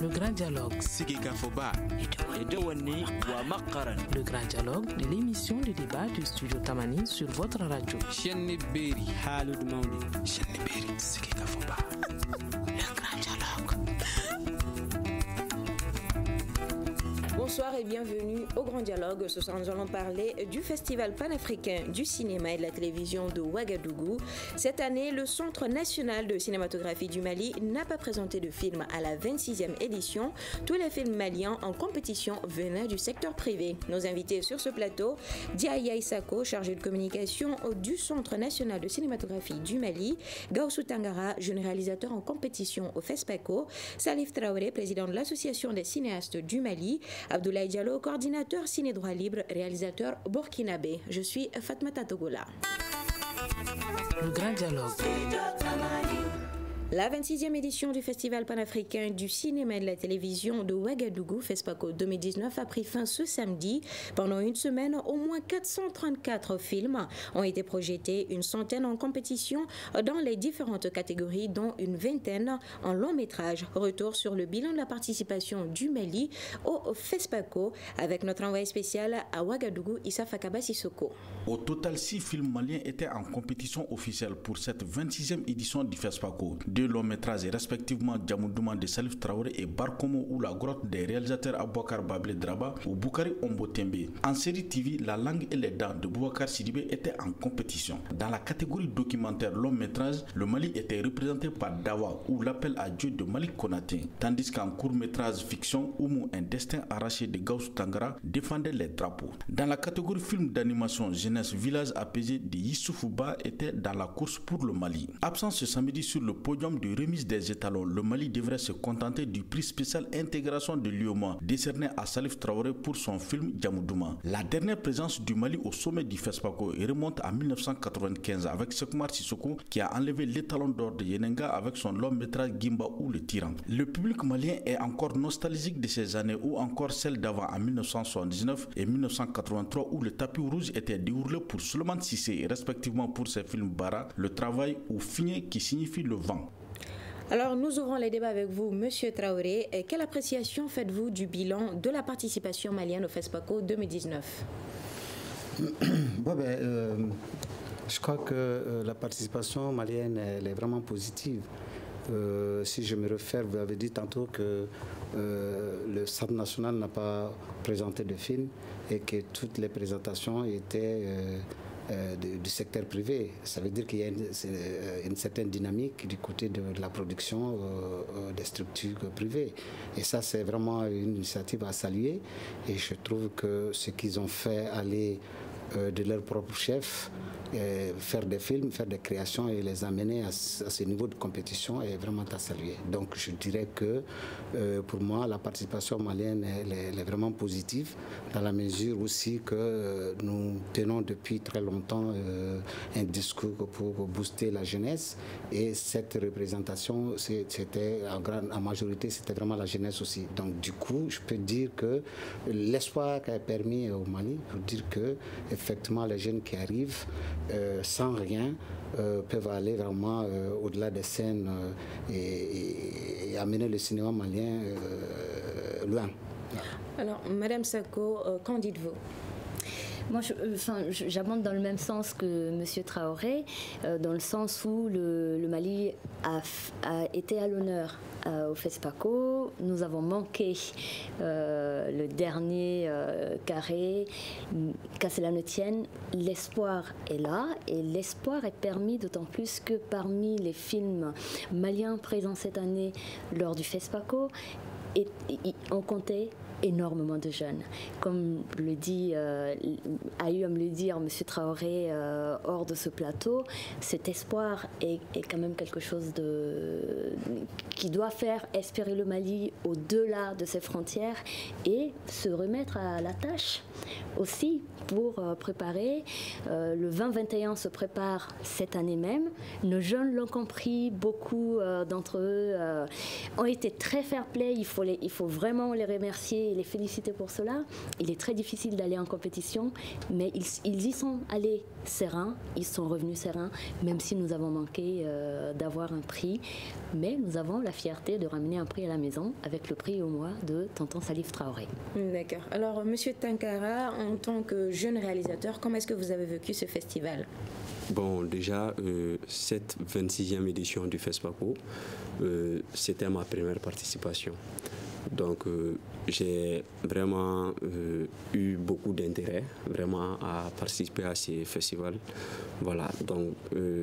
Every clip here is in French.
Le grand dialogue. Le grand dialogue de l'émission de débat du studio Tamani sur votre radio. Le grand dialogue. Bonsoir et bienvenue au Grand Dialogue. Ce soir, nous allons parler du Festival panafricain du cinéma et de la télévision de Ouagadougou. Cette année, le Centre national de cinématographie du Mali n'a pas présenté de film à la 26e édition. Tous les films maliens en compétition venaient du secteur privé. Nos invités sur ce plateau, Diaya Isako, chargé de communication du Centre national de cinématographie du Mali, Gaussou Tangara, jeune réalisateur en compétition au FESPACO, Salif Traoré, président de l'Association des cinéastes du Mali, Abdoulaye Diallo, coordinateur Ciné Droit Libre, réalisateur burkinabé. Je suis Fatmata Togola. Le grand dialogue. La 26e édition du Festival panafricain du cinéma et de la télévision de Ouagadougou, FESPACO 2019, a pris fin ce samedi. Pendant une semaine, au moins 434 films ont été projetés, une centaine en compétition dans les différentes catégories, dont une vingtaine en long métrage. Retour sur le bilan de la participation du Mali au FESPACO avec notre envoyé spécial à Ouagadougou, Issa Fakaba Sissoko. Au total, 6 films maliens étaient en compétition officielle pour cette 26e édition du FESPACO. 2 longs métrages, respectivement Djamoudouma de Salif Traoré et Barkomo ou La Grotte des réalisateurs Aboukar Bablé Draba ou Boukari Ombotembe. En série TV, La Langue et les Dents de Boubacar Sidibé étaient en compétition. Dans la catégorie documentaire long métrage, le Mali était représenté par Dawa ou L'Appel à Dieu de Malik Konaté, tandis qu'en court métrage fiction, Oumou, un destin arraché de Gaussou Tangara défendait les drapeaux. Dans la catégorie film d'animation jeunesse village apaisé de Yissoufouba était dans la course pour le Mali. Absent ce samedi sur le podium de remise des étalons, le Mali devrait se contenter du prix spécial intégration de l'UOMA décerné à Salif Traoré pour son film Djamoudouma. La dernière présence du Mali au sommet du FESPACO remonte à 1995 avec Sekoumar Sissoko qui a enlevé l'étalon d'or de Yenenga avec son long métrage Gimba ou le Tyran. Le public malien est encore nostalgique de ces années ou encore celles d'avant en 1979 et 1983 où le tapis rouge était déroulé pour Souleymane Cissé respectivement pour ses films Bara, Le Travail ou Figné qui signifie le vent. Alors, nous ouvrons les débats avec vous, Monsieur Traoré. Quelle appréciation faites-vous du bilan de la participation malienne au FESPACO 2019 ? Je crois que la participation malienne elle est vraiment positive. Si je me réfère, vous avez dit tantôt que le Centre national n'a pas présenté de film et que toutes les présentations étaient du secteur privé. Ça veut dire qu'il y a une certaine dynamique du côté de la production des structures privées. Et ça, c'est vraiment une initiative à saluer. Et je trouve que ce qu'ils ont fait aller de leur propre chef, faire des films, faire des créations et les amener à ce niveau de compétition est vraiment à saluer. Donc je dirais que pour moi la participation malienne elle est vraiment positive dans la mesure aussi que nous tenons depuis très longtemps un discours pour booster la jeunesse et cette représentation c'était en majorité c'était vraiment la jeunesse aussi. Donc du coup je peux dire que l'espoir qui a permis au Mali pour dire que effectivement les jeunes qui arrivent sans rien peuvent aller vraiment au-delà des scènes et amener le cinéma malien loin. Alors, Madame Sako, qu'en dites-vous ? Moi, j'abonde dans le même sens que M. Traoré, dans le sens où le Mali a été à l'honneur au FESPACO. Nous avons manqué le dernier carré. Qu'à cela ne tienne, l'espoir est là et l'espoir est permis d'autant plus que parmi les films maliens présents cette année lors du FESPACO, on comptait énormément de jeunes. Comme le dit, a eu à me le dire M. Traoré hors de ce plateau, cet espoir est quand même quelque chose qui doit faire espérer le Mali au-delà de ses frontières et se remettre à la tâche aussi pour préparer. Le 2021 se prépare cette année même. Nos jeunes l'ont compris, beaucoup d'entre eux ont été très fair-play. Il faut vraiment les remercier et les féliciter pour cela. Il est très difficile d'aller en compétition, mais ils y sont allés sereins, ils sont revenus sereins, même si nous avons manqué d'avoir un prix. Mais nous avons la fierté de ramener un prix à la maison avec le prix au mois de Tonton Salif Traoré. D'accord. Alors, Monsieur Tankara, en tant que jeune réalisateur, comment est-ce que vous avez vécu ce festival? Bon, déjà, cette 26e édition du FESPACO, c'était ma première participation. Donc, j'ai vraiment eu beaucoup d'intérêt vraiment à participer à ces festivals. Voilà, donc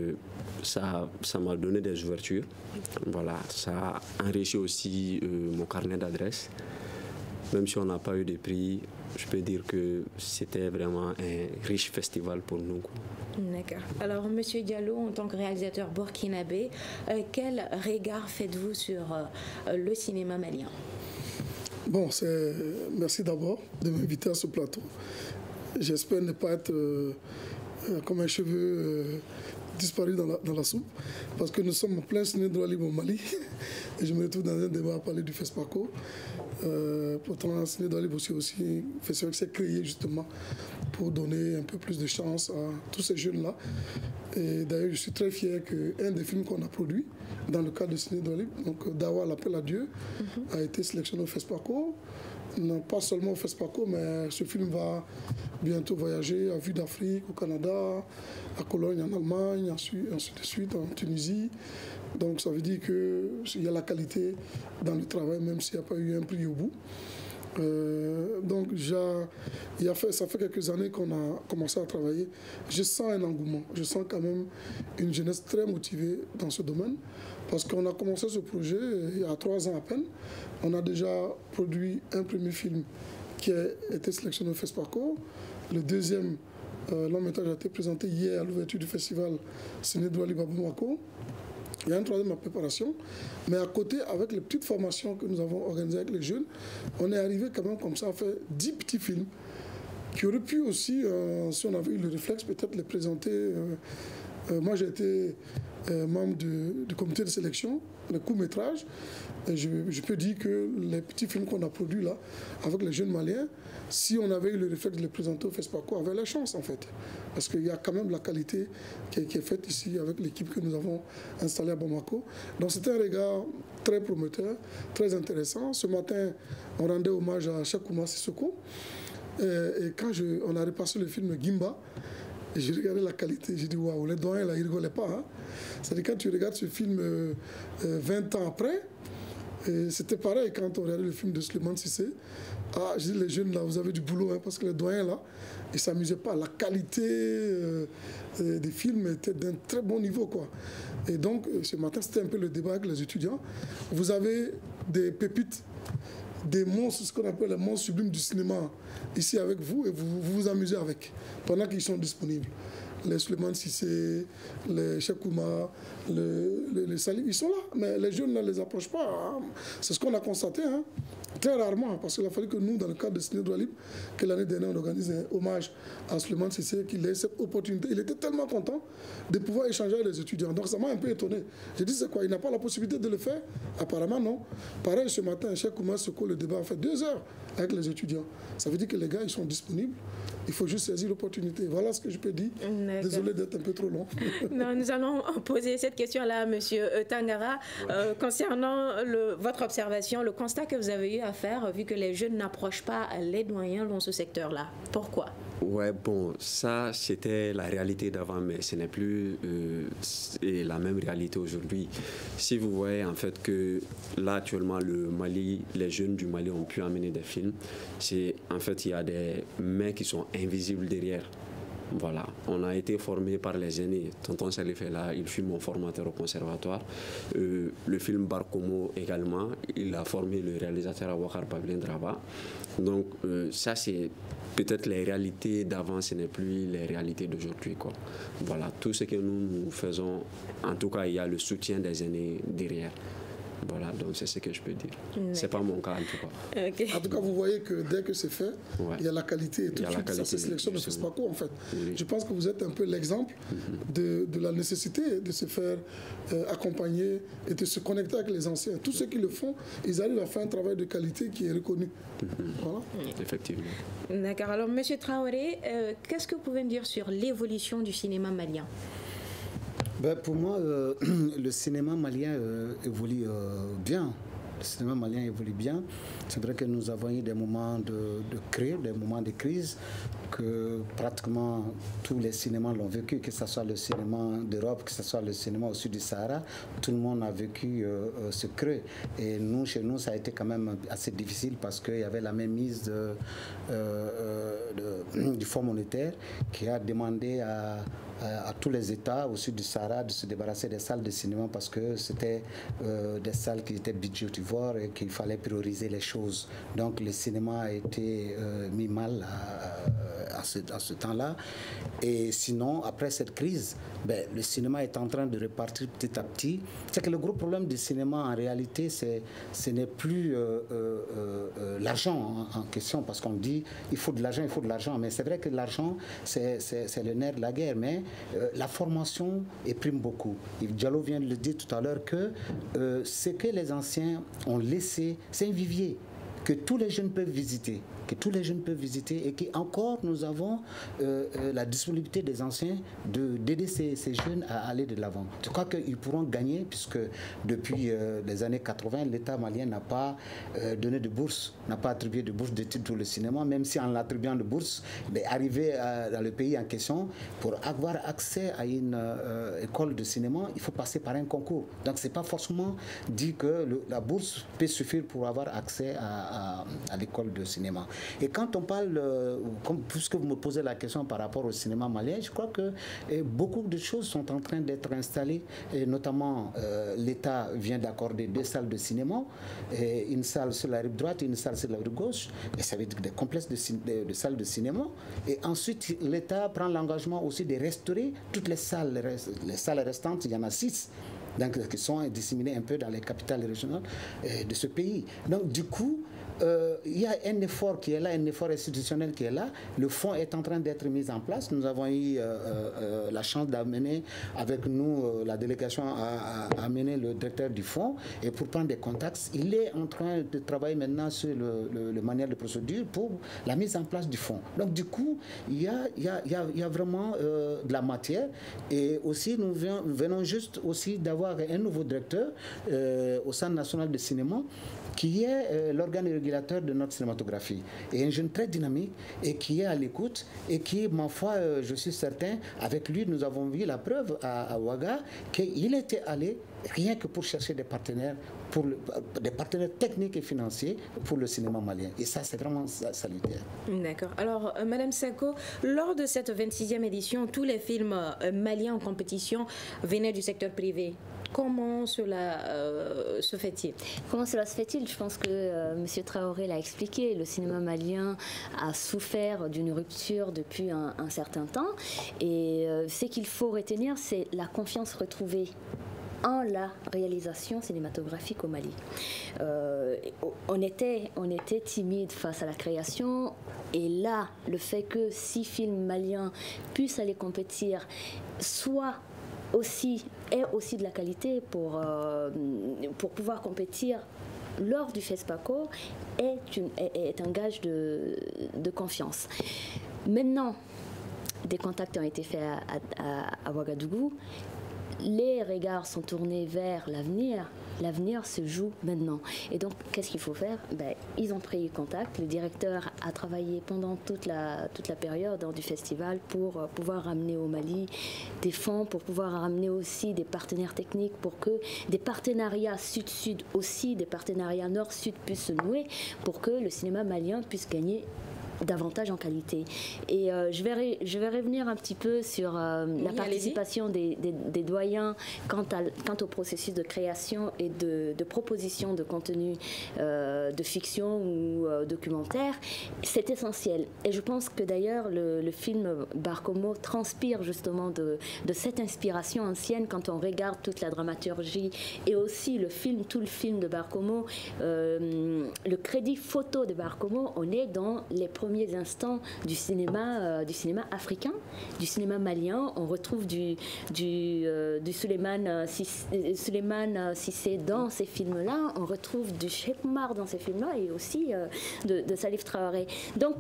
ça m'a donné des ouvertures. Voilà, ça a enrichi aussi mon carnet d'adresses. Même si on n'a pas eu de prix, je peux dire que c'était vraiment un riche festival pour nous. D'accord. Alors, Monsieur Diallo, en tant que réalisateur burkinabé, quel regard faites-vous sur le cinéma malien? Bon, merci d'abord de m'inviter à ce plateau. J'espère ne pas être comme un cheveu disparu dans la soupe, parce que nous sommes en plein ciné droit libre au Mali, et je me retrouve dans un débat à parler du FESPACO. Pourtant, le ciné droit libre aussi un festival qui s'est créé justement pour donner un peu plus de chance à tous ces jeunes-là. Et d'ailleurs, je suis très fier qu'un des films qu'on a produit dans le cadre de ciné droit libre, donc Dawa, l'appel à Dieu, a été sélectionné au FESPACO. Non, pas seulement au FESPACO, mais ce film va bientôt voyager à Vue d'Afrique, au Canada, à Cologne, en Allemagne, ensuite de suite en Tunisie. Donc ça veut dire qu'il y a la qualité dans le travail, même s'il n'y a pas eu un prix au bout. Donc ça fait quelques années qu'on a commencé à travailler. Je sens un engouement, je sens quand même une jeunesse très motivée dans ce domaine, parce qu'on a commencé ce projet il y a 3 ans à peine. On a déjà produit un premier film qui a été sélectionné au FESPACO. Le deuxième long métrage a été présenté hier à l'ouverture du festival Ciné Droit Libre à Bamako. Il y a un troisième en préparation. Mais à côté, avec les petites formations que nous avons organisées avec les jeunes, on est arrivé quand même comme ça à faire 10 petits films qui auraient pu aussi, si on avait eu le réflexe, peut-être les présenter. Moi, j'ai été membre du comité de sélection, le court-métrage. Et je peux dire que les petits films qu'on a produits là, avec les jeunes Maliens, si on avait eu le réflexe de les présenter au FESPACO, avait la chance en fait. Parce qu'il y a quand même la qualité qui est faite ici avec l'équipe que nous avons installée à Bamako. Donc c'est un regard très prometteur, très intéressant. Ce matin, on rendait hommage à Cheikhouma Sissoko. Et quand on a repassé le film Gimba, j'ai regardé la qualité, j'ai dit waouh, les doyens là, ils ne rigolaient pas. Hein. C'est-à-dire quand tu regardes ce film 20 ans après, c'était pareil quand on regardait le film de Souleymane Cissé. Ah, je dis les jeunes là, vous avez du boulot, hein, parce que les doyens là, ils ne s'amusaient pas. La qualité des films était d'un très bon niveau, quoi. Et donc, ce matin, c'était un peu le débat avec les étudiants. Vous avez des pépites, des monstres, ce qu'on appelle les monstres sublimes du cinéma, ici avec vous, et vous vous amusez avec, pendant qu'ils sont disponibles. Les Souleymane Cissé, les Cheikhouma, les Salif, ils sont là, mais les jeunes ne les approchent pas. Hein. C'est ce qu'on a constaté, hein. Très rarement, parce qu'il a fallu que nous, dans le cadre de Ciné Droit Libre, que l'année dernière, on organise un hommage à Souleymane Cissé, qu'il ait cette opportunité. Il était tellement content de pouvoir échanger avec les étudiants. Donc ça m'a un peu étonné. J'ai dit, c'est quoi, il n'a pas la possibilité de le faire? Apparemment, non. Pareil, ce matin, Cheikhouma Sissoko, le débat a fait 2 heures avec les étudiants. Ça veut dire que les gars, ils sont disponibles. Il faut juste saisir l'opportunité. Voilà ce que je peux dire. Désolé d'être un peu trop long. Non, nous allons poser cette question-là à M. Tangara. Concernant votre observation, le constat que vous avez eu à faire, vu que les jeunes n'approchent pas les doyens dans ce secteur-là. Pourquoi? Ouais, bon, ça, c'était la réalité d'avant, mais ce n'est plus la même réalité aujourd'hui. Si vous voyez, en fait, que là, actuellement, le Mali, les jeunes du Mali ont pu amener des films, en fait, il y a des mains qui sont invisibles derrière. Voilà, on a été formé par les aînés. Tonton Salif est là, il fut mon formateur au conservatoire. Le film Barkomo également, il a formé le réalisateur Abouakar Bablin Draba. Donc ça, c'est peut-être les réalités d'avant, ce n'est plus les réalités d'aujourd'hui, quoi. Voilà, tout ce que nous faisons, en tout cas, il y a le soutien des aînés derrière. Voilà, donc c'est ce que je peux dire. C'est pas mon cas, en tout cas. Okay. En tout cas, vous voyez que dès que c'est fait, il y a la qualité. Et tout de suite, ça se sélectionne ne se pas en fait. Oui. Je pense que vous êtes un peu l'exemple de la nécessité de se faire accompagner et de se connecter avec les anciens. Tous ceux qui le font, ils arrivent à faire un travail de qualité qui est reconnu. Voilà. Effectivement. D'accord. Alors, M. Traoré, qu'est-ce que vous pouvez me dire sur l'évolution du cinéma malien? Pour moi, le cinéma malien évolue bien. Le cinéma malien évolue bien. C'est vrai que nous avons eu des moments de crise, des moments de crise, que pratiquement tous les cinémas l'ont vécu, que ce soit le cinéma d'Europe, que ce soit le cinéma au sud du Sahara. Tout le monde a vécu ce creux. Et nous, chez nous, ça a été quand même assez difficile parce qu'il y avait la mainmise du Fonds monétaire qui a demandé à tous les États au sud du Sahara de se débarrasser des salles de cinéma parce que c'était des salles qui étaient budgétivores et qu'il fallait prioriser les choses. Donc le cinéma a été mis mal à ce temps-là. Et sinon, après cette crise, le cinéma est en train de repartir petit à petit. C'est que le gros problème du cinéma, en réalité, ce n'est plus l'argent en question, parce qu'on dit il faut de l'argent. Mais c'est vrai que l'argent, c'est le nerf de la guerre. Mais la formation prime beaucoup. Yves Diallo vient de le dire tout à l'heure que ce que les anciens ont laissé, c'est un vivier que tous les jeunes peuvent visiter. Et qu'encore nous avons la disponibilité des anciens d'aider ces jeunes à aller de l'avant. Je crois qu'ils pourront gagner puisque depuis les années 80, l'État malien n'a pas donné de bourse, n'a pas attribué de bourse d'études pour le cinéma, même si en l'attribuant de bourse, arriver dans le pays en question, pour avoir accès à une école de cinéma, il faut passer par un concours. Donc c'est pas forcément dit que la bourse peut suffire pour avoir accès à l'école de cinéma. Et quand on parle, puisque vous me posez la question par rapport au cinéma malien, je crois que beaucoup de choses sont en train d'être installées, et notamment l'État vient d'accorder 2 salles de cinéma, une salle sur la rive droite et une salle sur la rive gauche, et ça veut dire des complexes de salles de cinéma. Et ensuite, l'État prend l'engagement aussi de restaurer toutes les salles restantes, il y en a 6. Donc, qui sont disséminées un peu dans les capitales régionales de ce pays. Donc, du coup, il y a un effort qui est là, un effort institutionnel qui est là. Le fonds est en train d'être mis en place. Nous avons eu la chance d'amener avec nous, la délégation a amené le directeur du fonds et pour prendre des contacts. Il est en train de travailler maintenant sur le manuel de procédure pour la mise en place du fonds. Donc du coup, il y a vraiment de la matière. Et aussi, nous venons juste aussi d'avoir un nouveau directeur au Centre national de cinéma qui est l'organe régulateur de notre cinématographie. Et un jeune très dynamique et qui est à l'écoute et qui, ma foi, je suis certain, avec lui, nous avons vu la preuve à Ouaga qu'il était allé rien que pour chercher des partenaires techniques et financiers pour le cinéma malien. Et ça, c'est vraiment salutaire. D'accord. Alors, Madame Sako, lors de cette 26e édition, tous les films maliens en compétition venaient du secteur privé. Comment cela se fait-il? Comment cela se fait-il? Je pense que M. Traoré l'a expliqué. Le cinéma malien a souffert d'une rupture depuis un certain temps. Et ce qu'il faut retenir, c'est la confiance retrouvée en la réalisation cinématographique au Mali. On était timide face à la création, et là, le fait que 6 films maliens puissent aller compétir, est aussi de la qualité pour pouvoir compétir lors du FESPACO est un gage de confiance. Maintenant, des contacts ont été faits à Ouagadougou. Les regards sont tournés vers l'avenir. L'avenir se joue maintenant. Et donc, qu'est-ce qu'il faut faire? Ils ont pris contact. Le directeur a travaillé pendant toute la période du festival pour pouvoir ramener au Mali des fonds, pour pouvoir ramener aussi des partenaires techniques, pour que des partenariats sud-sud aussi, des partenariats nord-sud puissent se nouer, pour que le cinéma malien puisse gagner davantage en qualité. Et je vais revenir un petit peu sur la participation des doyens quant au processus de création et de proposition de contenu de fiction ou documentaire. C'est essentiel. Et je pense que d'ailleurs le film Barkomo transpire justement de cette inspiration ancienne quand on regarde toute la dramaturgie et aussi tout le film de Barkomo, le crédit photo de Barkomo, on est dans les premiers instants du cinéma africain, du cinéma malien. On retrouve du Souleymane Cissé dans ces films-là, on retrouve du Cheikh Oumar dans ces films-là et aussi de Salif Traoré. Donc,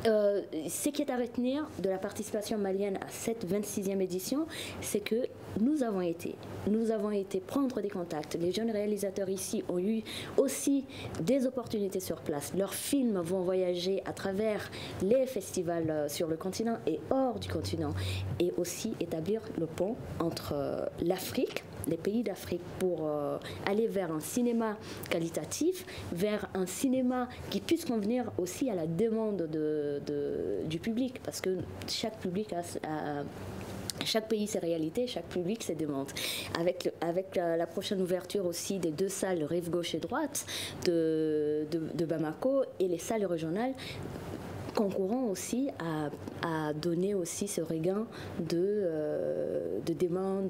Ce qui est à retenir de la participation malienne à cette 26e édition, c'est que nous avons été prendre des contacts. Les jeunes réalisateurs ici ont eu aussi des opportunités sur place. Leurs films vont voyager à travers les festivals sur le continent et hors du continent, et aussi établir le pont entre l'Afrique, les pays d'Afrique, pour aller vers un cinéma qualitatif, vers un cinéma qui puisse convenir aussi à la demande du public, parce que chaque public chaque pays, ses réalités, chaque public, ses demandes. Avec la prochaine ouverture aussi des 2 salles rive gauche et droite de Bamako, et les salles régionales concourant aussi à donner aussi ce regain de demande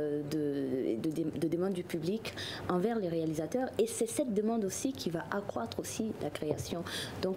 du public envers les réalisateurs. Et c'est cette demande aussi qui va accroître aussi la création. Donc,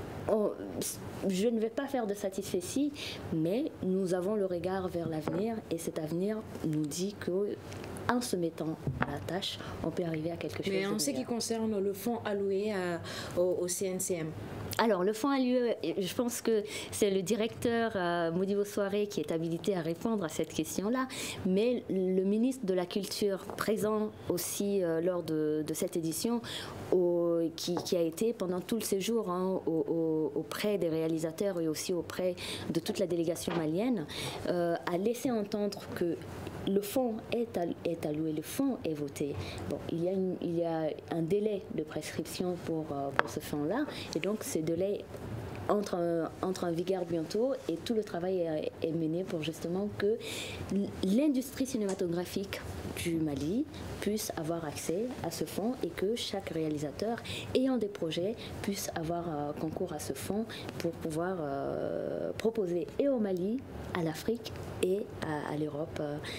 je ne vais pas faire de satisfecit, mais nous avons le regard vers l'avenir, et cet avenir nous dit qu'en se mettant à la tâche, on peut arriver à quelque chose. Mais en ce qui concerne le fonds alloué au CNCM, alors, le fonds alloué, je pense que c'est le directeur Modibo Soiré qui est habilité à répondre à cette question-là, mais le ministre de la Culture, présent aussi lors de cette édition, qui a été pendant tout le séjour auprès des réalisateurs et aussi auprès de toute la délégation malienne, a laissé entendre que le fonds est alloué, le fonds est voté. Bon, il y a un délai de prescription pour ce fonds-là, et donc ce délai entre en vigueur bientôt, et tout le travail est mené pour justement que l'industrie cinématographique du Mali puisse avoir accès à ce fonds, et que chaque réalisateur ayant des projets puisse avoir concours à ce fonds pour pouvoir proposer et au Mali, à l'Afrique et à l'Europe.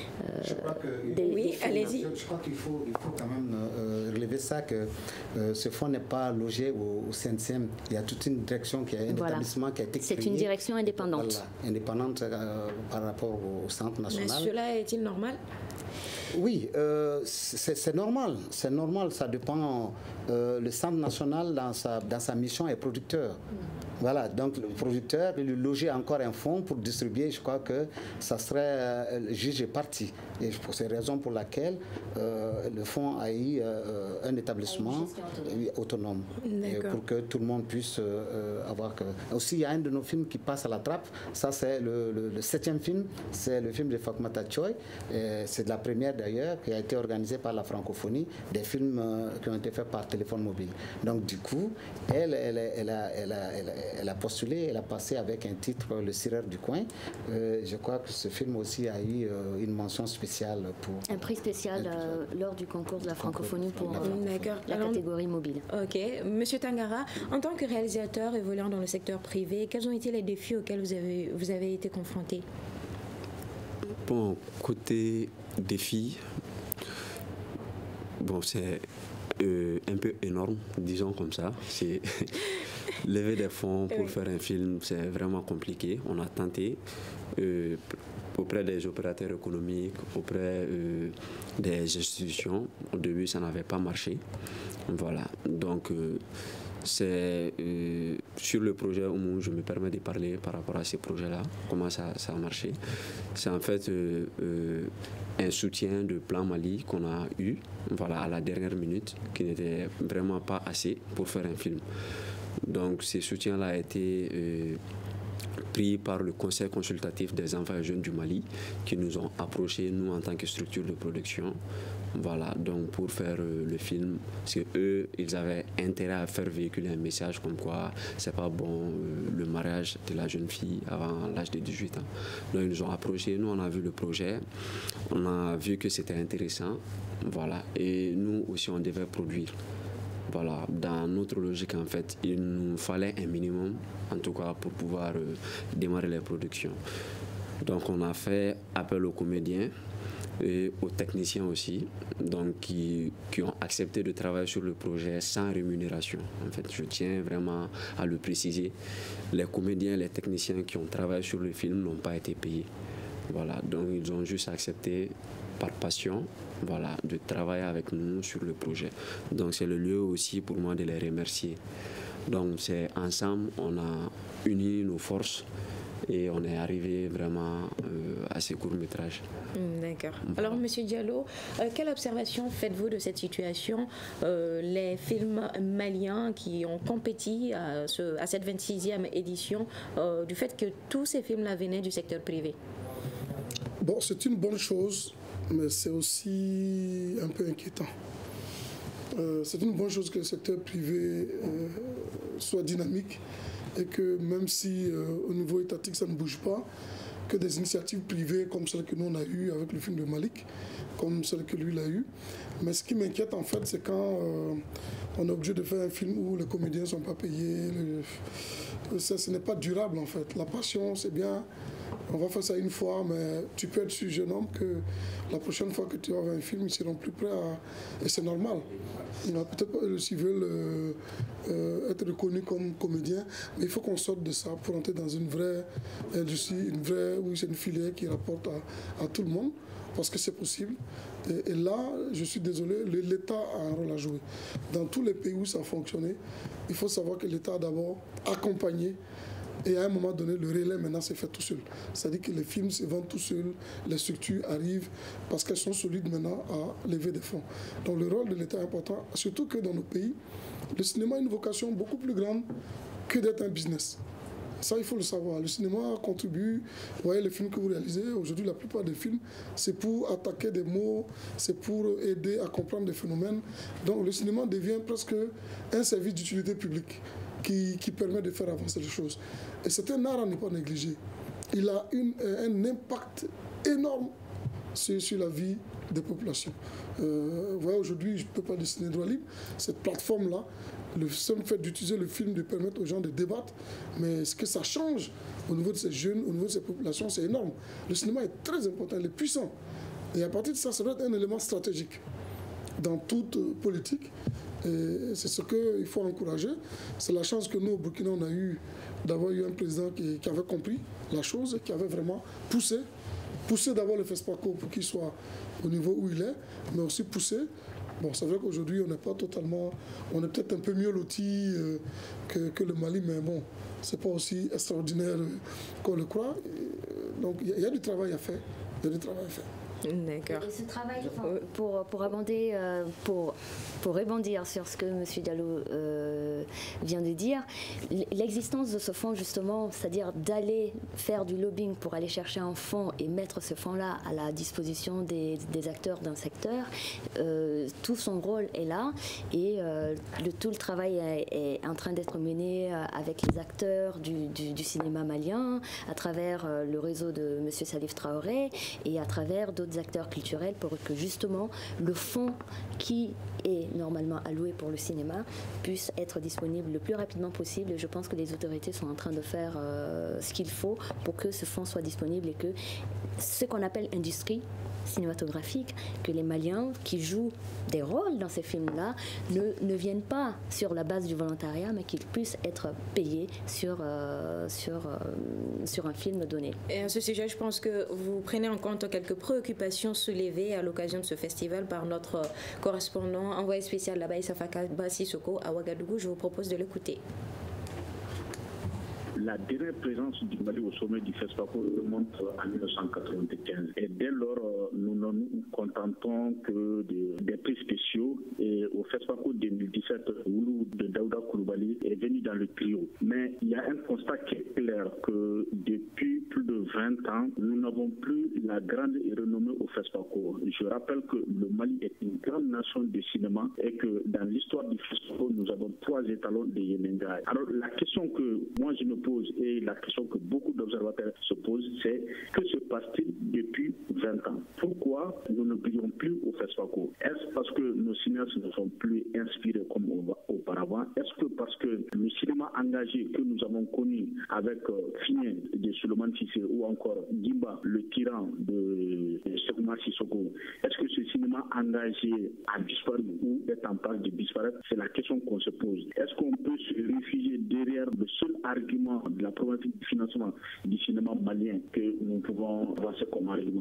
Oui, allez-y. Je crois qu'il faut quand même relever ça, que ce fonds n'est pas logé au CNCM. Il y a toute une direction, un établissement qui a été créé. C'est une direction indépendante. Voilà, indépendante par rapport au centre national. Mais cela est-il normal ? Oui, c'est normal. C'est normal, ça dépend. Le centre national, dans sa mission, est producteur. Voilà, donc le producteur, il lui loger encore un fonds pour distribuer, je crois que ça serait juge et parti. Et pour ces raisons pour lesquelles le fonds a eu un établissement autonome. Pour que tout le monde puisse avoir... Aussi, il y a un de nos films qui passe à la trappe. Ça, c'est le 7e film. C'est le film de Fatmata Choy. C'est de la première d'ailleurs, qui a été organisée par la francophonie, des films qui ont été faits par téléphone mobile. Donc du coup, elle a postulé, elle a passé avec un titre, Le Cireur du coin. Je crois que ce film aussi a eu une mention spéciale pour... Un prix spécial lors du concours de la francophonie pour la catégorie mobile. Ok. Monsieur Tangara, en tant que réalisateur évoluant dans le secteur privé, quels ont été les défis auxquels vous avez été confronté? Bon, côté défi, bon, c'est un peu énorme, disons comme ça. C'est lever des fonds pour faire un film, c'est vraiment compliqué. On a tenté auprès des opérateurs économiques, auprès des institutions. Au début, ça n'avait pas marché. Voilà. Donc, c'est sur le projet où je me permets de parler par rapport à ces projets-là, comment ça a marché. C'est en fait un soutien de Plan Mali qu'on a eu, voilà, à la dernière minute, qui n'était vraiment pas assez pour faire un film. Donc, ce soutien-là a été pris par le Conseil consultatif des enfants et jeunes du Mali, qui nous ont approchés, nous, en tant que structure de production. Voilà, donc pour faire le film, parce qu'eux, ils avaient intérêt à faire véhiculer un message comme quoi c'est pas bon le mariage de la jeune fille avant l'âge de 18 ans. Donc ils nous ont approchés, nous on a vu le projet, on a vu que c'était intéressant, voilà, et nous aussi on devait produire. Voilà, dans notre logique en fait, il nous fallait un minimum, en tout cas pour pouvoir démarrer les productions. Donc on a fait appel aux comédiens et aux techniciens aussi, donc qui ont accepté de travailler sur le projet sans rémunération. En fait, je tiens vraiment à le préciser. Les comédiens, les techniciens qui ont travaillé sur le film n'ont pas été payés. Voilà, donc ils ont juste accepté par passion, voilà, de travailler avec nous sur le projet. Donc c'est le lieu aussi pour moi de les remercier. Donc c'est ensemble, on a uni nos forces et on est arrivé vraiment à ce court-métrage. D'accord. Alors, M. Diallo, quelle observation faites-vous de cette situation? Les films maliens qui ont compéti à cette 26e édition, du fait que tous ces films-là venaient du secteur privé? Bon, c'est une bonne chose, mais c'est aussi un peu inquiétant. C'est une bonne chose que le secteur privé soit dynamique et que même si au niveau étatique ça ne bouge pas, que des initiatives privées comme celle que nous on a eue avec le film de Malik, comme celle que lui il a eue. Mais ce qui m'inquiète en fait, c'est quand on est obligé de faire un film où les comédiens ne sont pas payés. Ce n'est pas durable en fait. La passion, c'est bien. On va faire ça une fois, mais tu peux être sur jeune homme que la prochaine fois que tu vas voir un film, ils seront plus prêts et c'est normal. Peut-être aussi veulent être reconnus comme comédiens, mais il faut qu'on sorte de ça pour entrer dans une vraie industrie, où c'est une filière qui rapporte à tout le monde, parce que c'est possible. Et là, je suis désolé, l'État a un rôle à jouer. Dans tous les pays où ça a fonctionné, il faut savoir que l'État a d'abord accompagné. Et à un moment donné, le relais maintenant s'est fait tout seul. C'est-à-dire que les films se vendent tout seuls, les structures arrivent parce qu'elles sont solides maintenant à lever des fonds. Donc le rôle de l'État est important, surtout que dans nos pays, le cinéma a une vocation beaucoup plus grande que d'être un business. Ça, il faut le savoir. Le cinéma contribue. Vous voyez les films que vous réalisez. Aujourd'hui, la plupart des films, c'est pour attaquer des mots, c'est pour aider à comprendre des phénomènes. Donc le cinéma devient presque un service d'utilité publique qui permet de faire avancer les choses. Et c'est un art à ne pas négliger. Il a un impact énorme sur la vie des populations. Vous voyez, aujourd'hui, je ne peux pas dessiner droit libre. Cette plateforme-là, le seul fait d'utiliser le film de permettre aux gens de débattre, mais ce que ça change au niveau de ces jeunes, au niveau de ces populations, c'est énorme. Le cinéma est très important, il est puissant. Et à partir de ça, ça doit être un élément stratégique dans toute politique. Et c'est ce qu'il faut encourager. C'est la chance que nous, au Burkina, on a eu d'avoir eu un président qui avait compris la chose et qui avait vraiment poussé d'abord le FESPACO pour qu'il soit au niveau où il est, mais aussi poussé. Bon, c'est vrai qu'aujourd'hui, on n'est pas totalement... On est peut-être un peu mieux lotis que le Mali, mais bon, c'est pas aussi extraordinaire qu'on le croit. Donc, il y a du travail à faire. Il y a du travail à faire. D'accord. Et ce travail, pour abonder, pour rebondir sur ce que M. Diallo vient de dire, l'existence de ce fonds justement, c'est-à-dire d'aller faire du lobbying pour aller chercher un fonds et mettre ce fonds-là à la disposition des acteurs d'un secteur, tout son rôle est là et tout le travail est en train d'être mené avec les acteurs du cinéma malien, à travers le réseau de M. Salif Traoré et à travers d'autres acteurs culturels pour que justement le fonds qui est normalement alloué pour le cinéma puisse être disponible le plus rapidement possible. Et je pense que les autorités sont en train de faire ce qu'il faut pour que ce fonds soit disponible et que ce qu'on appelle industrie cinématographique, que les Maliens qui jouent des rôles dans ces films-là ne viennent pas sur la base du volontariat, mais qu'ils puissent être payés sur un film donné. Et à ce sujet, je pense que vous prenez en compte quelques préoccupations soulevées à l'occasion de ce festival par notre correspondant envoyé spécial là-bas, Safaka Bassissoko à Ouagadougou. Je vous propose de l'écouter. La dernière présence du Mali au sommet du FESPACO remonte à 1995. Et dès lors, nous ne nous contentons que des prix spéciaux. Et au FESPACO 2017, Oulou de Daouda Koulibaly est venu dans le trio. Mais il y a un constat qui est clair, que depuis plus de 20 ans, nous n'avons plus la grande renommée au FESPACO. Je rappelle que le Mali est une grande nation de cinéma et que dans l'histoire du FESPACO, nous avons 3 étalons de Yemenga. Alors la question que moi je me pose et la question que beaucoup d'observateurs se posent, c'est que se passe-t-il depuis 20 ans? Pourquoi nous ne brillons plus au FESPACO? Est-ce parce que nos cinéastes ne sont plus inspirés comme auparavant? Est-ce que parce que le cinéma engagé que nous avons connu avec Fien de Souleymane Cissé ou encore Gimba, le tyran de Sekouma Sissoko, est-ce que ce cinéma engagé a disparu ou est en passe de disparaître? C'est la question qu'on se pose. Est-ce qu'on peut se réfugier derrière le seul argument de la problématique du financement du cinéma malien que nous pouvons avancer comme argument?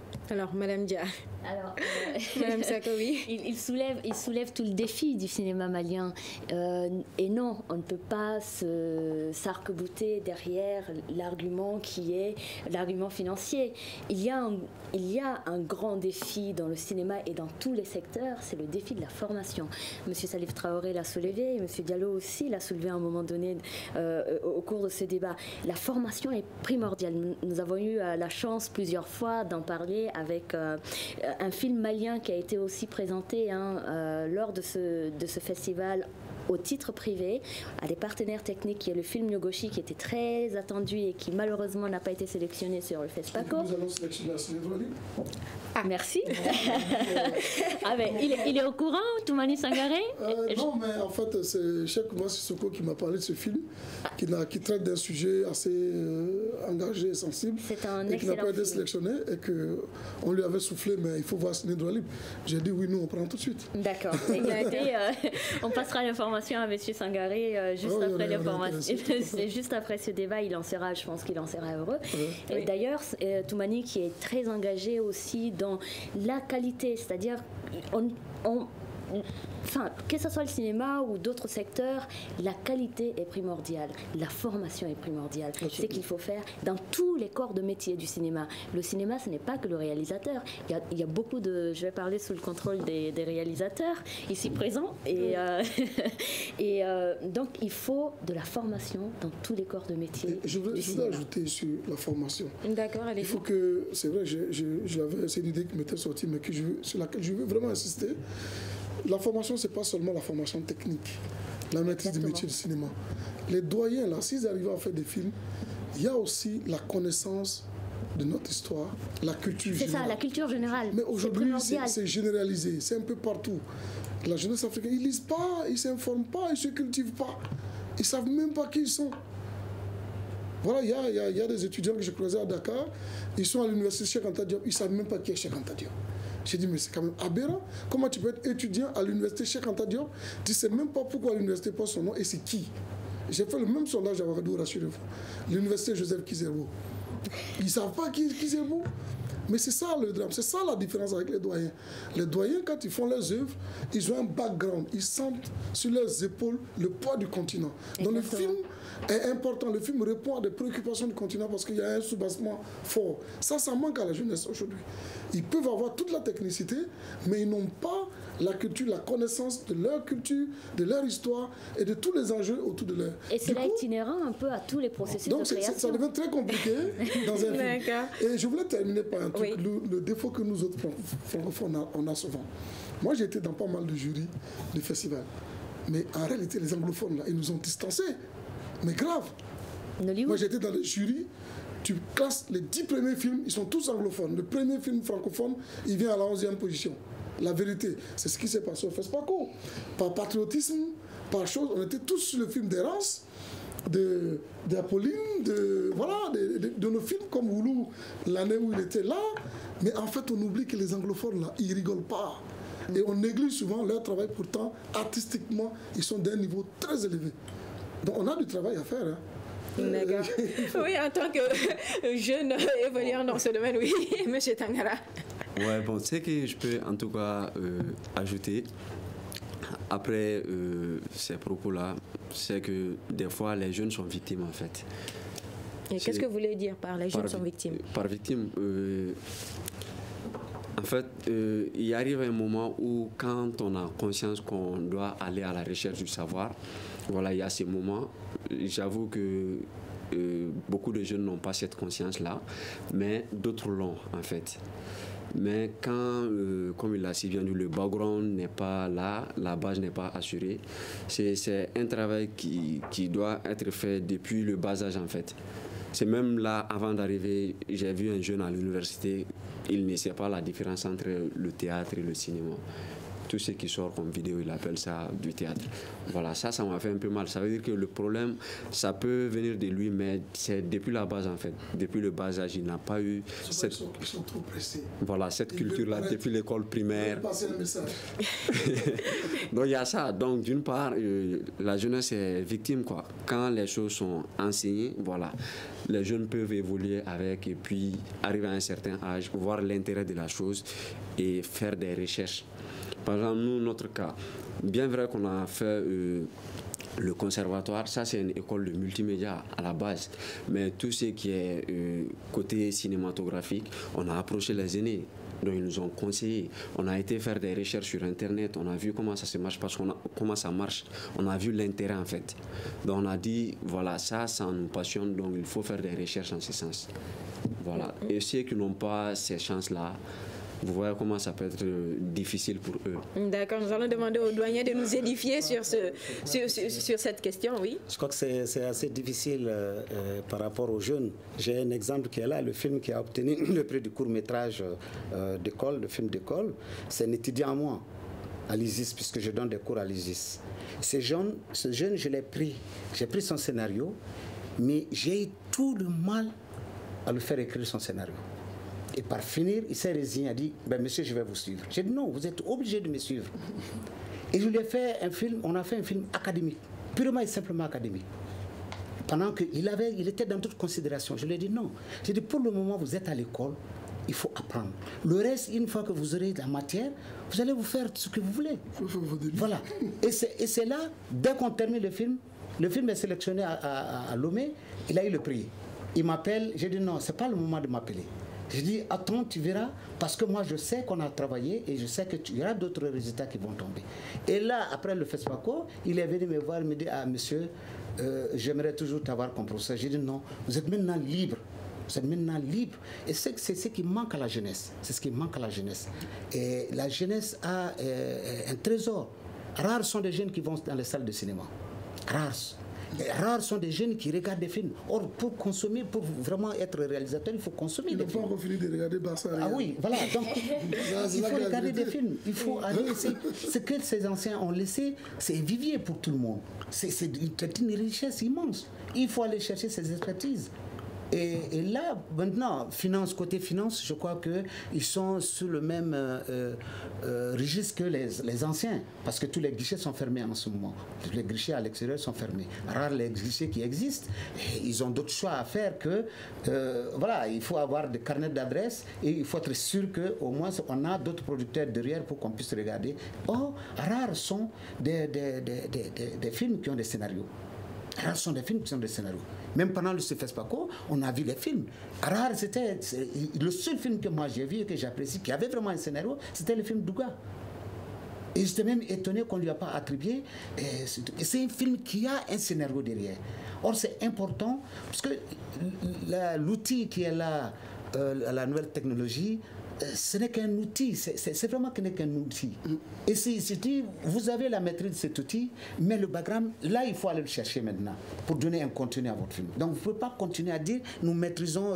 Alors, Madame Dia. Alors, Madame Sakoui. il soulève tout le défi du cinéma malien. Et non, on ne peut pas s'arc-bouter derrière l'argument qui est l'argument financier. Il y a un grand défi dans le cinéma et dans tous les secteurs, c'est le défi de la formation. Monsieur Salif Traoré l'a soulevé, et Monsieur Diallo aussi l'a soulevé à un moment donné au cours de ce débat. La formation est primordiale. Nous avons eu la chance plusieurs fois d'en parler avec un film malien qui a été aussi présenté lors de ce festival au titre privé, à des partenaires techniques, qui est le film Nyogoshi, qui était très attendu et qui malheureusement n'a pas été sélectionné sur le FESPACO. Nous allons sélectionner la Sénégal. Merci. Mais il est au courant, Toumani Sangaré? Non, mais en fait, c'est Cheikh Oumar Sissoko qui m'a parlé de ce film, qui traite d'un sujet assez engagé et sensible, et qui n'a pas été sélectionné, et qu'on lui avait soufflé, mais il faut voir Sénégal libre. J'ai dit oui, nous, on prend tout de suite. D'accord. On passera l'information à M. Sangaré juste après ce débat. Je pense qu'il en sera heureux. Et d'ailleurs, Toumani qui est très engagé aussi dans la qualité, c'est-à-dire que ce soit le cinéma ou d'autres secteurs, la qualité est primordiale, la formation est primordiale. C'est ce qu'il faut faire dans tous les corps de métier du cinéma. Le cinéma, ce n'est pas que le réalisateur. Il y a beaucoup de... Je vais parler sous le contrôle des réalisateurs ici présents. Et donc, il faut de la formation dans tous les corps de métier. Je voudrais ajouter sur la formation. D'accord, allez-y. Il faut que... C'est vrai, c'est une idée qui m'était sortie, mais sur laquelle je veux vraiment insister. La formation, ce n'est pas seulement la formation technique, la maîtrise du métier du cinéma. Les doyens, là, s'ils arrivent à faire des films, il y a aussi la connaissance de notre histoire, la culture générale. C'est ça, la culture générale. Mais aujourd'hui, c'est généralisé, c'est un peu partout. La jeunesse africaine, ils ne lisent pas, ils ne s'informent pas, ils ne se cultivent pas. Ils ne savent même pas qui ils sont. Voilà, il y a des étudiants que j'ai croisés à Dakar, ils sont à l'université Cheikh Anta Diop, ils ne savent même pas qui est Cheikh Anta Diop. J'ai dit, mais c'est quand même aberrant. Comment tu peux être étudiant à l'université Cheikh Anta Diop, tu ne sais même pas pourquoi l'université porte son nom et c'est qui. J'ai fait le même sondage à Ouagadougou, rassurez-vous. L'université Joseph Kizerbo. Ils ne savent pas qui est Kizerbo. Mais c'est ça le drame, c'est ça la différence avec les doyens. Les doyens, quand ils font leurs œuvres, ils ont un background, ils sentent sur leurs épaules le poids du continent. Donc le film est important, le film répond à des préoccupations du continent parce qu'il y a un soubassement fort. Ça manque à la jeunesse aujourd'hui. Ils peuvent avoir toute la technicité, mais ils n'ont pas la culture, la connaissance de leur culture, de leur histoire et de tous les enjeux autour de leur... Et c'est là itinérant un peu à tous les processus de création. Donc ça devient très compliqué dans un film. Et je voulais terminer par un truc, le défaut que nous autres francophones, on a souvent. Moi, j'ai été dans pas mal de jurys de festivals. Mais en réalité, les anglophones, là, ils nous ont distancés. Mais grave. Moi, j'étais dans les jurys. Tu classes les 10 premiers films, ils sont tous anglophones. Le premier film francophone, il vient à la 11e position. La vérité, c'est ce qui s'est passé au FESPACO. Par patriotisme, par chose, on était tous sur le film d'Errance, d'Apolline, de nos films comme Oulou, l'année où il était là. Mais en fait, on oublie que les anglophones, là, ils rigolent pas. Et on néglige souvent leur travail. Pourtant, artistiquement, ils sont d'un niveau très élevé. Donc, on a du travail à faire. Hein. D'accord. Oui, en tant que jeune évoluant dans ce domaine, oui, M. Tangara. Ouais, bon, ce que je peux en tout cas ajouter après ces propos-là, c'est que des fois les jeunes sont victimes en fait. Et qu'est-ce que vous voulez dire par les jeunes sont victimes? Par victime, en fait, il arrive un moment où quand on a conscience qu'on doit aller à la recherche du savoir, voilà, il y a ces moments. J'avoue que beaucoup de jeunes n'ont pas cette conscience-là, mais d'autres l'ont en fait. Mais quand, comme il l'a si bien dit, le background n'est pas là, la base n'est pas assurée, c'est un travail qui doit être fait depuis le bas âge en fait. C'est même là, avant d'arriver, j'ai vu un jeune à l'université, il ne sait pas la différence entre le théâtre et le cinéma. Tout ce qui sort comme vidéo, il appelle ça du théâtre. Voilà, ça m'a fait un peu mal. Ça veut dire que le problème, ça peut venir de lui, mais c'est depuis la base en fait. Depuis le bas âge, il n'a pas eu cette... Ils sont trop pressés. Voilà, cette culture-là depuis l'école primaire. Passer le message. Donc il y a ça. Donc d'une part, la jeunesse est victime quoi. Quand les choses sont enseignées, voilà, les jeunes peuvent évoluer avec et puis arriver à un certain âge, voir l'intérêt de la chose et faire des recherches. Par exemple, nous, notre cas, bien vrai qu'on a fait le conservatoire, ça c'est une école de multimédia à la base, mais tout ce qui est côté cinématographique, on a approché les aînés. Donc ils nous ont conseillé. On a été faire des recherches sur Internet. On a vu comment ça se marche, comment ça marche. On a vu l'intérêt en fait. Donc on a dit, voilà, ça nous passionne, donc il faut faire des recherches en ce sens. Voilà. Et ceux qui n'ont pas ces chances-là, vous voyez comment ça peut être difficile pour eux. D'accord, nous allons demander aux douaniers de nous édifier sur cette question, oui. Je crois que c'est assez difficile par rapport aux jeunes. J'ai un exemple qui est là, le film qui a obtenu le prix du court-métrage d'école, le film d'école. C'est un étudiant à moi, à l'ISIS, puisque je donne des cours à l'ISIS. Ce jeune, je l'ai pris. J'ai pris son scénario, mais j'ai eu tout le mal à lui faire écrire son scénario. Et par finir, il s'est résigné, il a dit, ben, monsieur, je vais vous suivre. J'ai dit, non, vous êtes obligé de me suivre. Et je lui ai fait un film, on a fait un film académique, purement et simplement académique. Pendant qu'il était dans toute considération, je lui ai dit, non. J'ai dit, pour le moment, vous êtes à l'école, il faut apprendre. Le reste, une fois que vous aurez la matière, vous allez vous faire ce que vous voulez. Voilà. Et c'est là, dès qu'on termine le film est sélectionné à Lomé, il a eu le prix. Il m'appelle, j'ai dit, non, ce n'est pas le moment de m'appeler. Je dis, attends, tu verras, parce que moi je sais qu'on a travaillé et je sais qu'il y aura d'autres résultats qui vont tomber. Et là, après le FESPACO, il est venu me voir, il me dit, ah monsieur, j'aimerais toujours t'avoir comme professeur. J'ai dit, non, vous êtes maintenant libre. Vous êtes maintenant libre. Et c'est ce qui manque à la jeunesse. C'est ce qui manque à la jeunesse. Et la jeunesse a un trésor. Rares sont les jeunes qui vont dans les salles de cinéma. Rares. Et rares sont des jeunes qui regardent des films. Or, pour consommer, pour vraiment être réalisateur, il faut consommer des films. Il faut finir de regarder Barça. Ah oui, voilà. Donc, il faut regarder des films. Il faut aller. Ce que ces anciens ont laissé, c'est vivier pour tout le monde. C'est une richesse immense. Il faut aller chercher ces expertises. Et là, maintenant, côté finance, je crois qu'ils sont sous le même registre que les anciens, parce que tous les guichets sont fermés en ce moment. Tous les guichets à l'extérieur sont fermés. Rares les guichets qui existent. Et ils ont d'autres choix à faire que, voilà, il faut avoir des carnets d'adresses et il faut être sûr qu'au moins on a d'autres producteurs derrière pour qu'on puisse regarder. Or, rares sont des films qui ont des scénarios. Rares sont des films qui ont des scénarios. Même pendant le FESPACO, on a vu les films. Rare, c'était le seul film que moi j'ai vu et que j'apprécie, qui avait vraiment un scénario, c'était le film Douga. Et j'étais même étonné qu'on ne lui a pas attribué. C'est un film qui a un scénario derrière. Or, c'est important, parce que l'outil qui est là, la nouvelle technologie, ce n'est qu'un outil, c'est vraiment qu'un outil. Et si vous avez la maîtrise de cet outil, mais le background, là, il faut aller le chercher maintenant pour donner un contenu à votre film. Donc, vous ne pouvez pas continuer à dire nous maîtrisons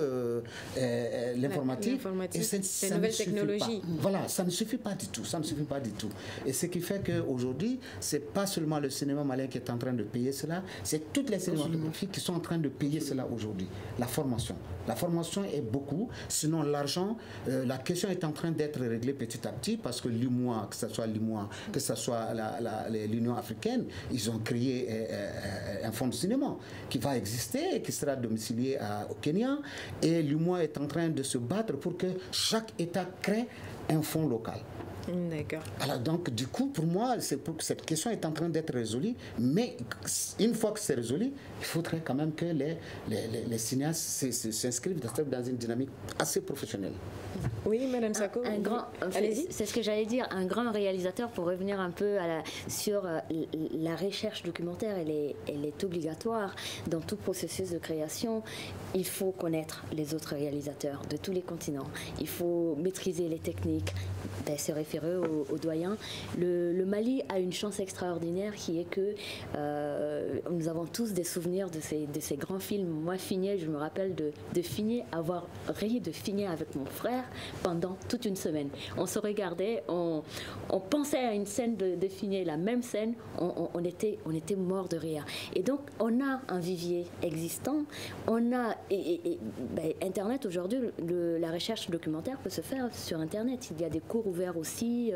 l'informatique et ça ne suffit pas. Voilà, ça ne suffit pas du tout. Ça ne suffit pas du tout. Et ce qui fait qu'aujourd'hui, ce n'est pas seulement le cinéma malien qui est en train de payer cela, c'est toutes les cinématographies qui sont en train de payer cela aujourd'hui. La formation. La formation est beaucoup, sinon l'argent, la question est en train d'être réglée petit à petit parce que l'UMOA, que ce soit l'UMOA, que ce soit l'Union africaine, ils ont créé un fonds de cinéma qui va exister et qui sera domicilié au Kenya. Et l'UMOA est en train de se battre pour que chaque État crée un fonds local. D'accord. Alors donc, du coup, pour moi, cette question est en train d'être résolue, mais une fois que c'est résolu, il faudrait quand même que les cinéastes s'inscrivent dans une dynamique assez professionnelle. Oui, Madame Sako. Allez-y. C'est ce que j'allais dire. Un grand réalisateur, pour revenir un peu sur la recherche documentaire, elle est obligatoire dans tout processus de création. Il faut connaître les autres réalisateurs de tous les continents. Il faut maîtriser les techniques, se référer dirais aux doyens, le Mali a une chance extraordinaire qui est que nous avons tous des souvenirs de ces grands films. Moi, Figné, je me rappelle de Figné, avoir ri de Figné avec mon frère pendant toute une semaine. On se regardait, on pensait à une scène de Figné, la même scène, on était morts de rire. Et donc, on a un vivier existant, on a, Internet aujourd'hui, la recherche documentaire peut se faire sur Internet. Il y a des cours ouverts aussi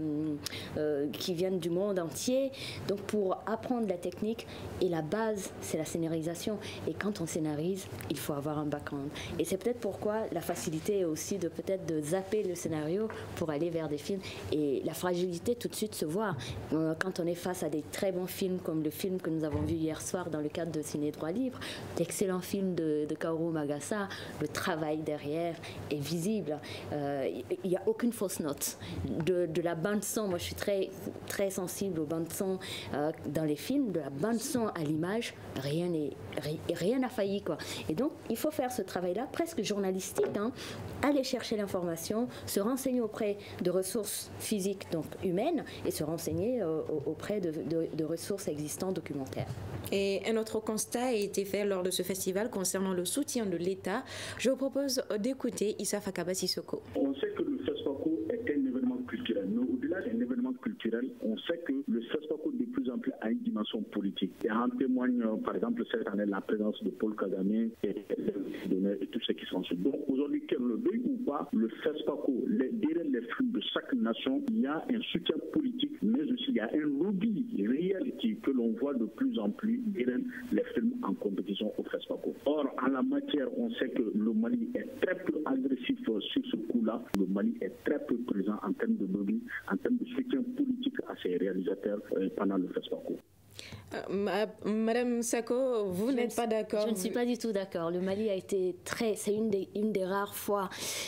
qui viennent du monde entier. Donc, pour apprendre la technique, et la base, c'est la scénarisation. Et quand on scénarise, il faut avoir un background. Et c'est peut-être pourquoi la facilité est aussi de peut-être de zapper le scénario pour aller vers des films. Et la fragilité tout de suite se voit quand on est face à des très bons films comme le film que nous avons vu hier soir dans le cadre de Ciné Droit Libre, d'excellents films de Kaoru Magasa. Le travail derrière est visible. Il n'y a aucune fausse note. De la bande-son, moi je suis très, très sensible aux bandes-son dans les films, de la bande-son à l'image, rien n'a failli, quoi. Et donc, il faut faire ce travail-là, presque journalistique, aller chercher l'information, se renseigner auprès de ressources physiques, donc humaines, et se renseigner auprès de ressources existantes documentaires. Et un autre constat a été fait lors de ce festival concernant le soutien de l'État. Je vous propose d'écouter Issa Fakaba Sissoko. On sait que le FESPACO est un événement culturel, mais au-delà d'un événement culturel, on sait que le FESPACO de plus en plus a une dimension politique. Et en témoigne, par exemple, cette année, la présence de Paul Kagame et tout ce qui s'en suit. Donc aujourd'hui, qu'elle le veuille ou pas, le FESPACO, derrière les flux de chaque nation, il y a un soutien politique, mais aussi il y a un lobby réel que l'on voit de plus en plus derrière les films en compétition au FESPACO. Or, en la matière, on sait que le Mali est très peu agressif sur ce coup-là. Le Mali est très peu présent en termes de lobby, en termes de soutien politique à ses réalisateurs pendant le FESPACO. Madame Sako, vous n'êtes pas d'accord? Je ne suis pas du tout d'accord. Le Mali a été c'est une des rares fois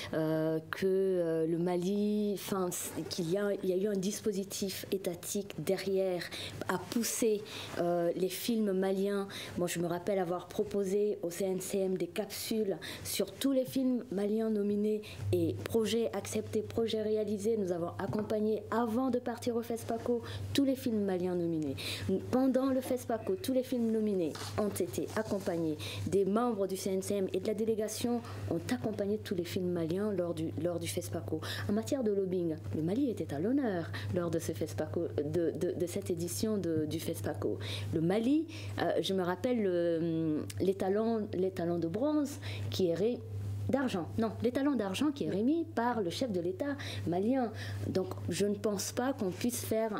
que le Mali, qu'il y a eu un dispositif étatique derrière à pousser les films maliens. Moi, je me rappelle avoir proposé au CNCM des capsules sur tous les films maliens nominés et projets acceptés, projets réalisés. Nous avons accompagné, avant de partir au FESPACO, tous les films maliens nominés. Pendant le FESPACO, tous les films nominés ont été accompagnés. Des membres du CNCM et de la délégation ont accompagné tous les films maliens lors du FESPACO. En matière de lobbying, le Mali était à l'honneur lors de ce FESPACO, de cette édition du FESPACO. Le Mali, je me rappelle l'étalon de bronze qui est l'étalon d'argent qui est remis par le chef de l'État malien. Donc, je ne pense pas qu'on puisse faire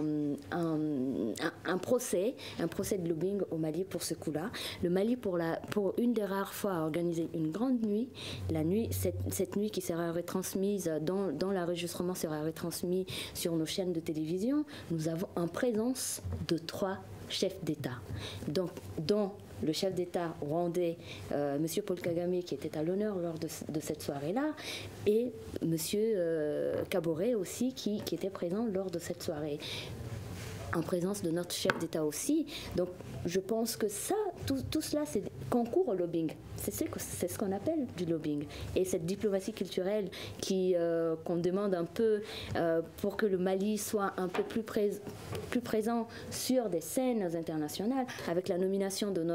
un procès de lobbying au Mali pour ce coup-là. Le Mali, pour une des rares fois, a organisé une grande nuit. Cette nuit qui sera retransmise, dont l'enregistrement sera retransmis sur nos chaînes de télévision, nous avons en présence de 3 chefs d'État, dont le chef d'État rwandais, M. Paul Kagame, qui était à l'honneur lors de cette soirée-là, et M. Kaboré aussi, qui était présent lors de cette soirée, en présence de notre chef d'État aussi. Donc, je pense que tout cela, c'est concours au lobbying. C'est ce qu'on appelle du lobbying. Et cette diplomatie culturelle qu'on demande un peu pour que le Mali soit un peu plus présent sur des scènes internationales, avec la nomination de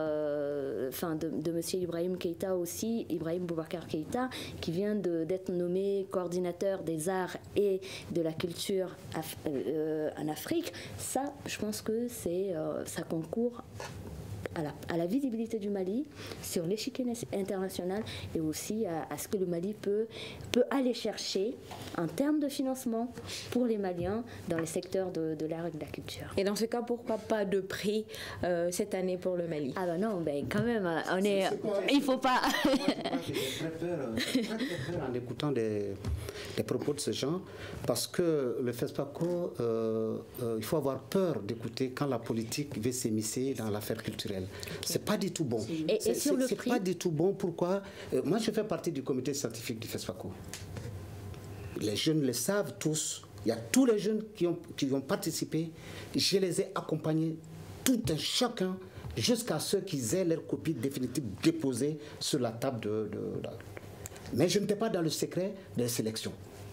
de M. Ibrahim Keïta aussi, Ibrahim Boubacar Keïta, qui vient d'être nommé coordinateur des arts et de la culture en Afrique. Ça, je pense que ça concourt à la visibilité du Mali sur l'échiquier international et aussi à ce que le Mali peut aller chercher en termes de financement pour les Maliens dans les secteurs de l'art et de la culture. Et dans ce cas, pourquoi pas de prix cette année pour le Mali? Ah ben non, quand même, il faut pas... J'ai très peur en écoutant des propos de ce genre, parce que le FESPACO, il faut avoir peur d'écouter quand la politique veut s'immiscer dans l'affaire culturelle. C'est pas du tout bon. Et sur le prix, pas du tout bon. Pourquoi? Moi, je fais partie du comité scientifique du FESPACO. Les jeunes le savent tous. Il y a tous les jeunes qui ont participé. Je les ai accompagnés, tout un chacun, jusqu'à ceux qui aient leur copie définitive déposée sur la table Mais je n'étais pas dans le secret de la sélection.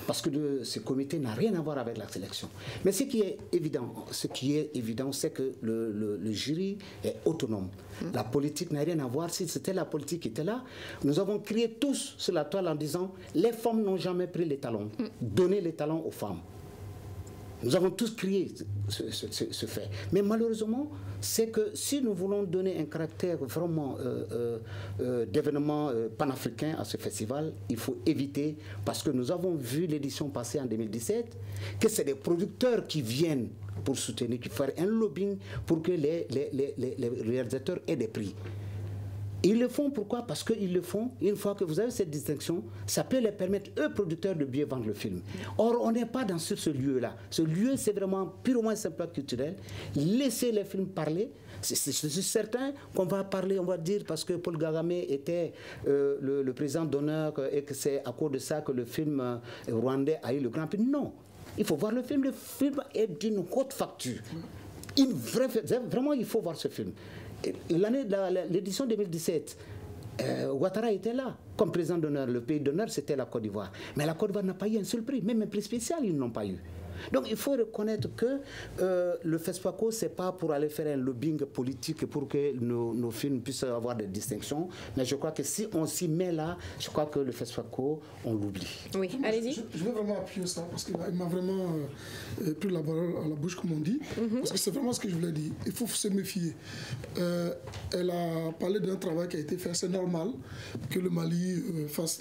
parce que ce comité n'a rien à voir avec la sélection. Mais ce qui est évident, c'est que le jury est autonome. La politique n'a rien à voir. Si c'était la politique qui était là, nous avons crié tous sur la toile en disant les femmes n'ont jamais pris les talons. Donnez les talons aux femmes. Nous avons tous crié ce fait. Mais malheureusement, c'est que si nous voulons donner un caractère vraiment d'événement panafricain à ce festival, il faut éviter, parce que nous avons vu l'édition passée en 2017, que c'est des producteurs qui viennent pour soutenir, qui font un lobbying pour que les réalisateurs aient des prix. Ils le font pourquoi? Parce qu'ils le font, une fois que vous avez cette distinction, ça peut les permettre, eux, producteurs, de bien vendre le film. Or, on n'est pas dans ce lieu-là. Ce lieu, c'est vraiment purement un simple culturel. Laissez les films parler. C'est certain qu'on va parler, on va dire, parce que Paul Kagame était le président d'honneur et que c'est à cause de ça que le film rwandais a eu le grand prix. Non, il faut voir le film. Le film est d'une haute facture. Vraiment, il faut voir ce film. L'édition 2017, Ouattara était là comme président d'honneur. Le pays d'honneur, c'était la Côte d'Ivoire. Mais la Côte d'Ivoire n'a pas eu un seul prix, même un prix spécial, ils n'ont pas eu. Donc il faut reconnaître que le FESPACO, ce n'est pas pour aller faire un lobbying politique pour que nos films puissent avoir des distinctions. Mais je crois que si on s'y met là, je crois que le FESPACO, on l'oublie. Oui, allez-y. Je vais vraiment appuyer ça parce qu'il m'a vraiment pris la parole à la bouche, comme on dit. Parce que c'est vraiment ce que je voulais dire. Il faut se méfier. Elle a parlé d'un travail qui a été fait. C'est normal que le Mali fasse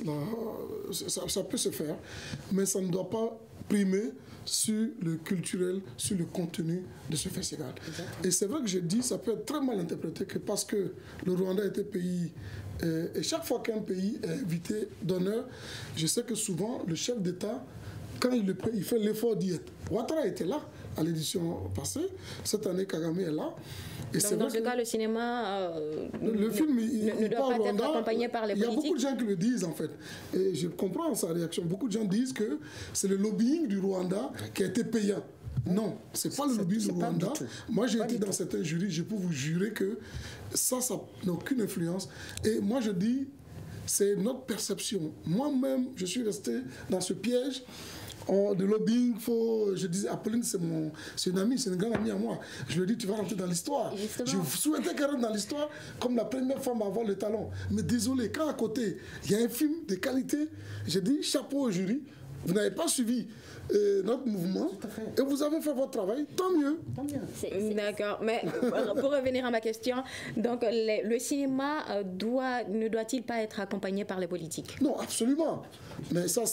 ça peut se faire, mais ça ne doit pas primer sur le culturel, sur le contenu de ce festival. Exactement. Et c'est vrai que je dis, ça peut être très mal interprété que parce que le Rwanda était pays, et chaque fois qu'un pays est invité d'honneur, je sais que souvent le chef d'État, quand il fait l'effort d'y être. Ouattara était là à l'édition passée, cette année Kagame est là. Et donc dans ce cas, le cinéma le film, ne doit pas être accompagné par les politiques. Il y a beaucoup de gens qui le disent en fait. Et je comprends sa réaction. Beaucoup de gens disent que c'est le lobbying du Rwanda qui a été payant. Non, c'est pas le lobbying du Rwanda. Moi, j'ai été dans certains jurys, je peux vous jurer que ça n'a aucune influence. Et moi, je dis, c'est notre perception. Moi-même, je suis resté dans ce piège. De lobbying, je disais, Apolline, c'est une amie, c'est une grande amie à moi. Je lui ai dit, tu vas rentrer dans l'histoire. Je souhaitais qu'elle rentre dans l'histoire comme la première femme à avoir le talent. Mais désolé, quand à côté, il y a un film de qualité, j'ai dit, chapeau au jury, vous n'avez pas suivi notre mouvement et vous avez fait votre travail, tant mieux. D'accord, mais pour revenir à ma question, donc le cinéma ne doit-il pas être accompagné par les politiques? Non, absolument. Mais ça,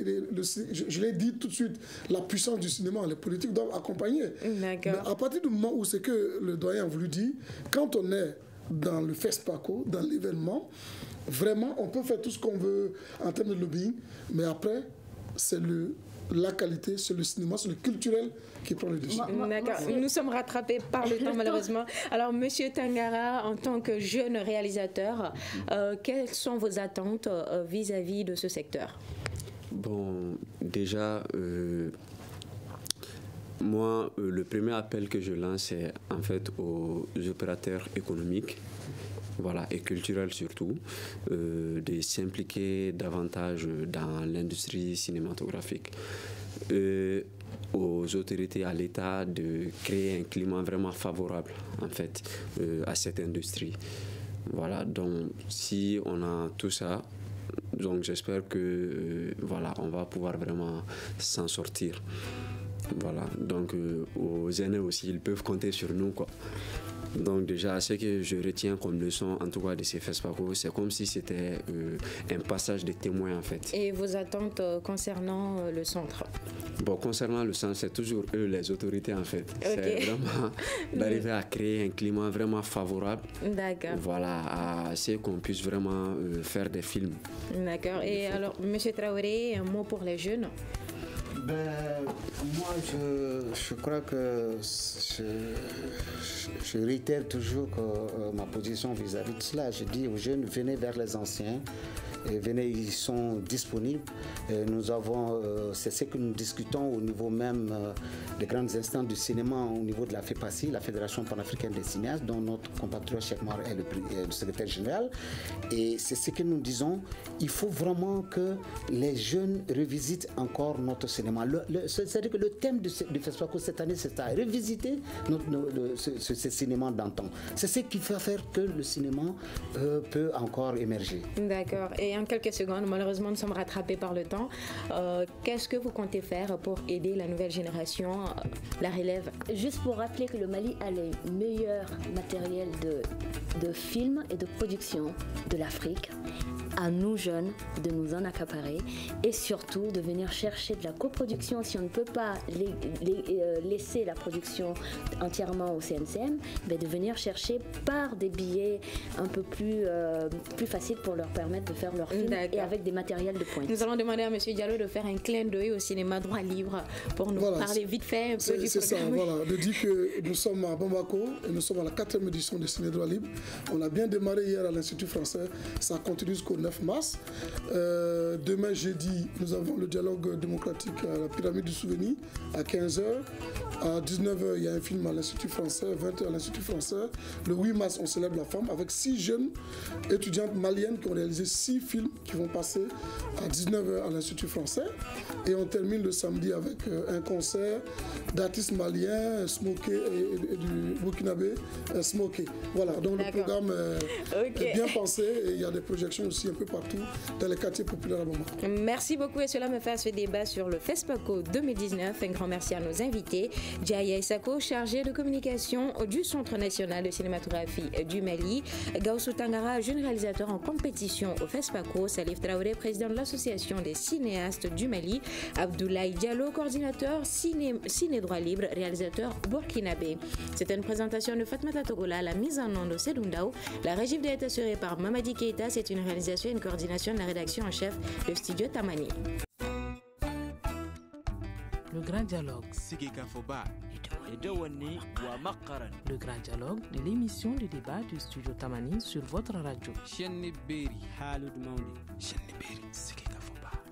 je l'ai dit tout de suite, la puissance du cinéma, les politiques doivent accompagner. Mais à partir du moment où c'est que le doyen a voulu dire, quand on est dans le FESPACO, dans l'événement, vraiment, on peut faire tout ce qu'on veut en termes de lobbying, mais après, c'est la qualité, c'est le cinéma, c'est le culturel qui prend le dessus. D'accord. Nous sommes rattrapés par le temps, malheureusement. Alors, Monsieur Tangara, en tant que jeune réalisateur, quelles sont vos attentes vis-à-vis de ce secteur? Bon, déjà, moi, le premier appel que je lance, c'est en fait aux opérateurs économiques, voilà, et culturels surtout, de s'impliquer davantage dans l'industrie cinématographique. Aux autorités, à l'État, de créer un climat vraiment favorable en fait à cette industrie. Voilà, donc si on a tout ça, donc j'espère que voilà, on va pouvoir vraiment s'en sortir. Voilà, donc aux aînés aussi, ils peuvent compter sur nous, quoi. Donc déjà, ce que je retiens comme leçon, en tout cas de ces FESPACO, c'est comme si c'était un passage de témoins en fait. Et vos attentes concernant le centre? Bon, concernant le centre, c'est toujours eux les autorités en fait. Okay. C'est vraiment d'arriver à créer un climat vraiment favorable. D'accord. Voilà, à ce qu'on puisse vraiment faire des films. D'accord. Et alors, Monsieur Traoré, un mot pour les jeunes? Moi, je crois que je réitère toujours ma position vis-à-vis de cela. Je dis aux jeunes, venez vers les anciens. venez, ils sont disponibles. Nous avons, c'est ce que nous discutons au niveau même des grandes instances du cinéma, au niveau de la FEPACI, la Fédération panafricaine des cinéastes, dont notre compatriote Cheikh Mar est le secrétaire général. Et c'est ce que nous disons, il faut vraiment que les jeunes revisitent encore notre cinéma. C'est-à-dire que le thème du FESPACO cette année, c'est à revisiter ce cinéma d'antan. C'est ce qui va faire que le cinéma peut encore émerger. D'accord. Et en quelques secondes, malheureusement, nous sommes rattrapés par le temps. Qu'est-ce que vous comptez faire pour aider la nouvelle génération, la relève? Juste pour rappeler que le Mali a les meilleurs matériels de films et de production de l'Afrique. À nous jeunes de nous en accaparer et surtout de venir chercher de la coproduction si on ne peut pas laisser la production entièrement au CNCM, mais de venir chercher par des billets un peu plus faciles pour leur permettre de faire leur film et avec des matériels de pointe. Nous allons demander à M. Diallo de faire un clin d'œil au cinéma droit libre pour nous parler vite fait un peu du programme. C'est ça, voilà, de dire que nous sommes à Bamako et nous sommes à la 4e édition du cinéma droit libre. On a bien démarré hier à l'Institut français, ça continue jusqu'au 9 mars. Demain jeudi, nous avons le dialogue démocratique à la pyramide du souvenir à 15h. À 19h, il y a un film à l'Institut français, 20h à l'Institut français. Le 8 mars, on célèbre la femme avec 6 jeunes étudiantes maliennes qui ont réalisé 6 films qui vont passer à 19h à l'Institut français. Et on termine le samedi avec un concert d'artistes maliens, Smoké et du Burkinabé, Smoké. Voilà, donc le programme est bien pensé et il y a des projections aussi un peu partout dans les quartiers populaires à Bamako. Merci beaucoup et cela me fait ce débat sur le FESPACO 2019. Un grand merci à nos invités. Djaya Isako, chargé de communication du Centre national de cinématographie du Mali. Gaussou Tangara, jeune réalisateur en compétition au FESPACO. Salif Traoré, président de l'Association des cinéastes du Mali. Abdoulaye Diallo, coordinateur ciné droit libre, réalisateur burkinabé. C'était une présentation de Fatmata Togola, la mise en onde de Sedundao. La régie est assurée par Mamadi Keita. C'est une réalisation et une coordination de la rédaction en chef de Studio Tamani. Le grand dialogue. Le grand dialogue de l'émission de débat de Studio Tamani sur votre radio.